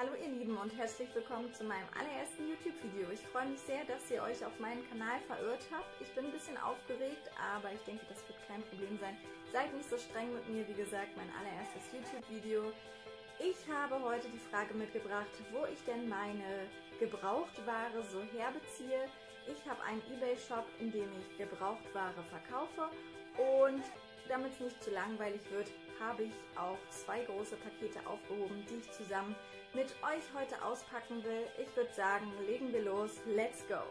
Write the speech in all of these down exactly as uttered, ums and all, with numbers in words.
Hallo ihr Lieben und herzlich willkommen zu meinem allerersten YouTube-Video. Ich freue mich sehr, dass ihr euch auf meinen Kanal verirrt habt. Ich bin ein bisschen aufgeregt, aber ich denke, das wird kein Problem sein. Seid nicht so streng mit mir, wie gesagt, mein allererstes YouTube-Video. Ich habe heute die Frage mitgebracht, wo ich denn meine Gebrauchtware so herbeziehe. Ich habe einen eBay-Shop, in dem ich Gebrauchtware verkaufe, und damit es nicht zu langweilig wird, habe ich auch zwei große Pakete aufgehoben, die ich zusammen mit euch heute auspacken will. Ich würde sagen, legen wir los. Let's go!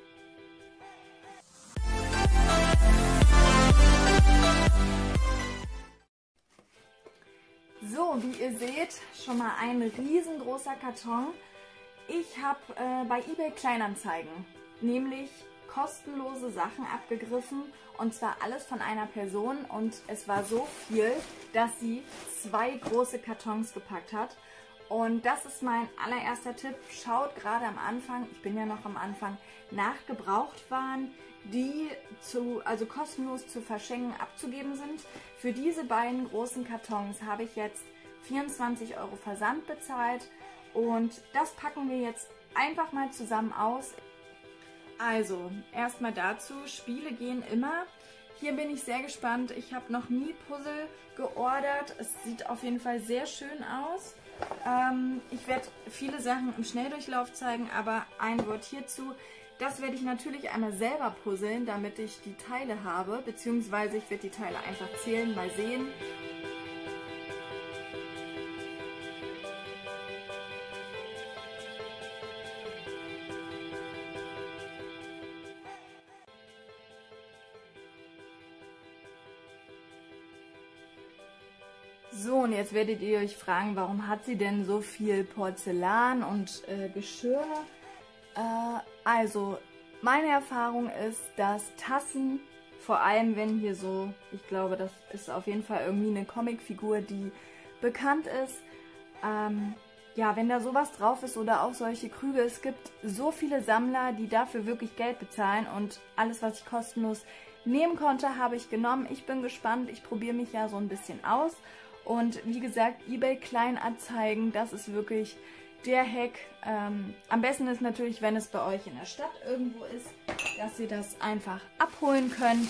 So, wie ihr seht, schon mal ein riesengroßer Karton. Ich habe äh, bei eBay Kleinanzeigen nämlich kostenlose Sachen abgegriffen, und zwar alles von einer Person, und es war so viel, dass sie zwei große Kartons gepackt hat. Und das ist mein allererster Tipp. Schaut gerade am Anfang, ich bin ja noch am Anfang, nach Gebrauchtwaren, die zu, also kostenlos zu verschenken, abzugeben sind. Für diese beiden großen Kartons habe ich jetzt vierundzwanzig Euro Versand bezahlt, und das packen wir jetzt einfach mal zusammen aus. Also, erstmal dazu, Spiele gehen immer. Hier bin ich sehr gespannt. Ich habe noch nie Puzzle geordert. Es sieht auf jeden Fall sehr schön aus. Ähm, ich werde viele Sachen im Schnelldurchlauf zeigen, aber ein Wort hierzu. Das werde ich natürlich einmal selber puzzeln, damit ich die Teile habe, beziehungsweise ich werde die Teile einfach zählen, mal sehen. So, und jetzt werdet ihr euch fragen, warum hat sie denn so viel Porzellan und äh, Geschirr? Äh, also, meine Erfahrung ist, dass Tassen, vor allem wenn hier so, ich glaube, das ist auf jeden Fall irgendwie eine Comicfigur, die bekannt ist, ähm, ja, wenn da sowas drauf ist oder auch solche Krüge, es gibt so viele Sammler, die dafür wirklich Geld bezahlen, und alles, was ich kostenlos nehmen konnte, habe ich genommen. Ich bin gespannt, ich probiere mich ja so ein bisschen aus. Und wie gesagt, eBay Kleinanzeigen, das ist wirklich der Hack. Ähm, am besten ist natürlich, wenn es bei euch in der Stadt irgendwo ist, dass ihr das einfach abholen könnt.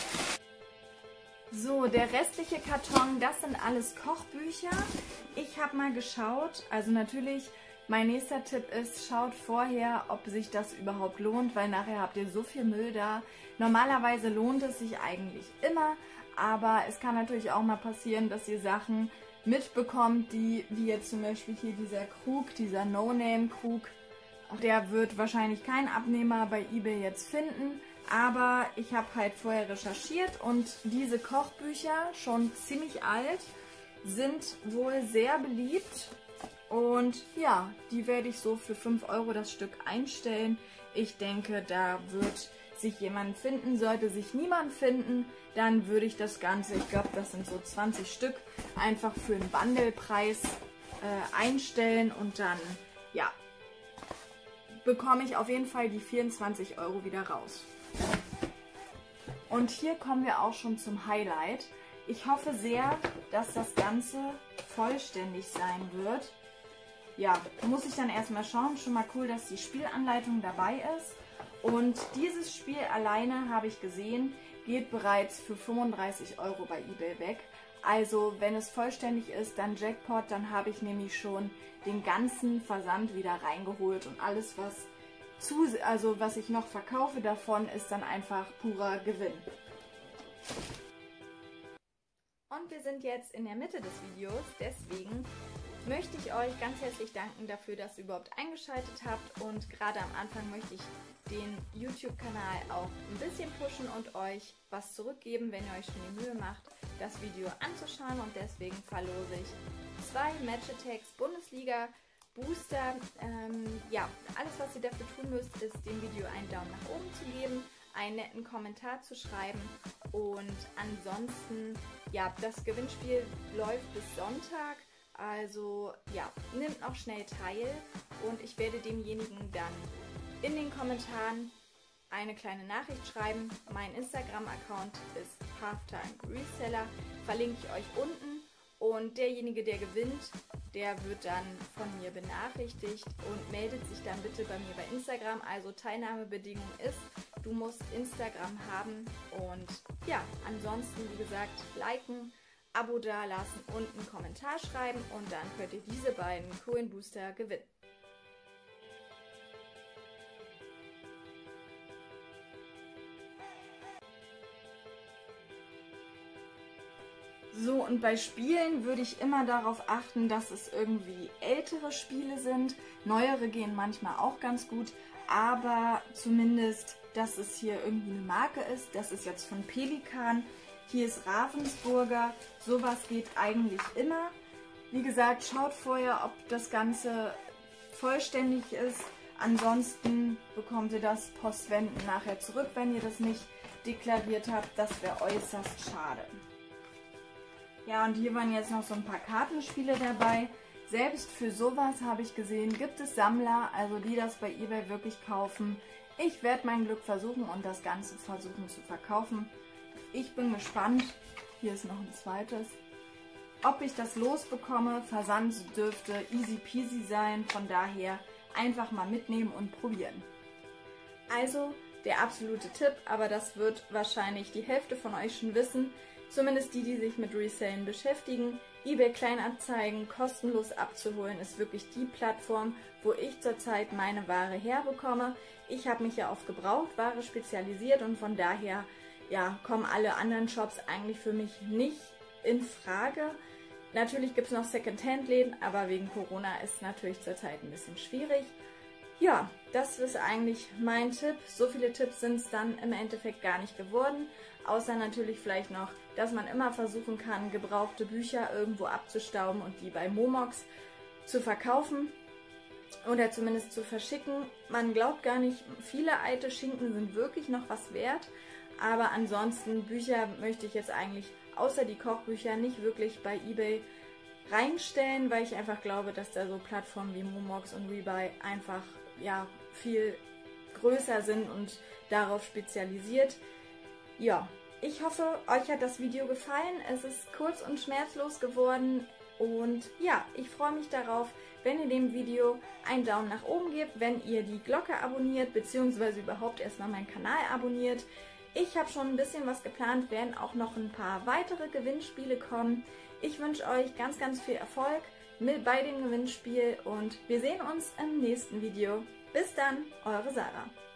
So, der restliche Karton, das sind alles Kochbücher. Ich habe mal geschaut, also natürlich, mein nächster Tipp ist, schaut vorher, ob sich das überhaupt lohnt, weil nachher habt ihr so viel Müll da. Normalerweise lohnt es sich eigentlich immer, aber es kann natürlich auch mal passieren, dass ihr Sachen mitbekommt, die, wie jetzt zum Beispiel hier dieser Krug, dieser No-Name-Krug, der wird wahrscheinlich kein Abnehmer bei eBay jetzt finden, aber ich habe halt vorher recherchiert, und diese Kochbücher, schon ziemlich alt, sind wohl sehr beliebt, und ja, die werde ich so für fünf Euro das Stück einstellen. Ich denke, da wird sich jemand finden. Sollte sich niemand finden, dann würde ich das Ganze, ich glaube, das sind so zwanzig Stück, einfach für einen Bundlepreis äh, einstellen, und dann, ja, bekomme ich auf jeden Fall die vierundzwanzig Euro wieder raus. Und hier kommen wir auch schon zum Highlight. Ich hoffe sehr, dass das Ganze vollständig sein wird. Ja, muss ich dann erstmal schauen. Schon mal cool, dass die Spielanleitung dabei ist. Und dieses Spiel alleine, habe ich gesehen, geht bereits für fünfunddreißig Euro bei eBay weg. Also wenn es vollständig ist, dann Jackpot, dann habe ich nämlich schon den ganzen Versand wieder reingeholt, und alles, was zu, also was ich noch verkaufe davon, ist dann einfach purer Gewinn. Und wir sind jetzt in der Mitte des Videos, deswegen möchte ich euch ganz herzlich danken dafür, dass ihr überhaupt eingeschaltet habt, und gerade am Anfang möchte ich den YouTube-Kanal auch ein bisschen pushen und euch was zurückgeben, wenn ihr euch schon die Mühe macht, das Video anzuschauen, und deswegen verlose ich zwei Match Attax Bundesliga Booster. Ähm, ja, alles, was ihr dafür tun müsst, ist dem Video einen Daumen nach oben zu geben, einen netten Kommentar zu schreiben, und ansonsten, ja, das Gewinnspiel läuft bis Sonntag. Also ja, nimmt noch schnell teil, und ich werde demjenigen dann in den Kommentaren eine kleine Nachricht schreiben. Mein Instagram-Account ist Halftime Reseller, verlinke ich euch unten, und derjenige, der gewinnt, der wird dann von mir benachrichtigt und meldet sich dann bitte bei mir bei Instagram. Also Teilnahmebedingung ist, du musst Instagram haben und ja, ansonsten wie gesagt liken, Abo dalassen und einen Kommentar schreiben und dann könnt ihr diese beiden Coin Booster gewinnen. So, und bei Spielen würde ich immer darauf achten, dass es irgendwie ältere Spiele sind. Neuere gehen manchmal auch ganz gut, aber zumindest, dass es hier irgendwie eine Marke ist. Das ist jetzt von Pelikan. Hier ist Ravensburger. Sowas geht eigentlich immer. Wie gesagt, schaut vorher, ob das Ganze vollständig ist. Ansonsten bekommt ihr das Postwenden nachher zurück, wenn ihr das nicht deklariert habt. Das wäre äußerst schade. Ja, und hier waren jetzt noch so ein paar Kartenspiele dabei. Selbst für sowas habe ich gesehen, gibt es Sammler, also die das bei eBay wirklich kaufen. Ich werde mein Glück versuchen und das Ganze versuchen zu verkaufen. Ich bin gespannt. Hier ist noch ein zweites. Ob ich das losbekomme, Versand dürfte easy peasy sein. Von daher einfach mal mitnehmen und probieren. Also der absolute Tipp, aber das wird wahrscheinlich die Hälfte von euch schon wissen. Zumindest die, die sich mit Resellen beschäftigen. eBay Kleinanzeigen kostenlos abzuholen ist wirklich die Plattform, wo ich zurzeit meine Ware herbekomme. Ich habe mich ja auf Gebrauchtware spezialisiert und von daher ja, kommen alle anderen Shops eigentlich für mich nicht in Frage. Natürlich gibt es noch Secondhand-Läden, aber wegen Corona ist es natürlich zurzeit ein bisschen schwierig. Ja, das ist eigentlich mein Tipp. So viele Tipps sind es dann im Endeffekt gar nicht geworden. Außer natürlich vielleicht noch, dass man immer versuchen kann, gebrauchte Bücher irgendwo abzustauben und die bei Momox zu verkaufen oder zumindest zu verschicken. Man glaubt gar nicht, viele alte Schinken sind wirklich noch was wert. Aber ansonsten, Bücher möchte ich jetzt eigentlich, außer die Kochbücher, nicht wirklich bei eBay reinstellen, weil ich einfach glaube, dass da so Plattformen wie Momox und Rebuy einfach ja, viel größer sind und darauf spezialisiert. Ja, ich hoffe, euch hat das Video gefallen. Es ist kurz und schmerzlos geworden und ja, ich freue mich darauf, wenn ihr dem Video einen Daumen nach oben gebt, wenn ihr die Glocke abonniert, beziehungsweise überhaupt erstmal meinen Kanal abonniert. Ich habe schon ein bisschen was geplant, werden auch noch ein paar weitere Gewinnspiele kommen. Ich wünsche euch ganz, ganz viel Erfolg mit bei dem Gewinnspiel und wir sehen uns im nächsten Video. Bis dann, eure Sarah.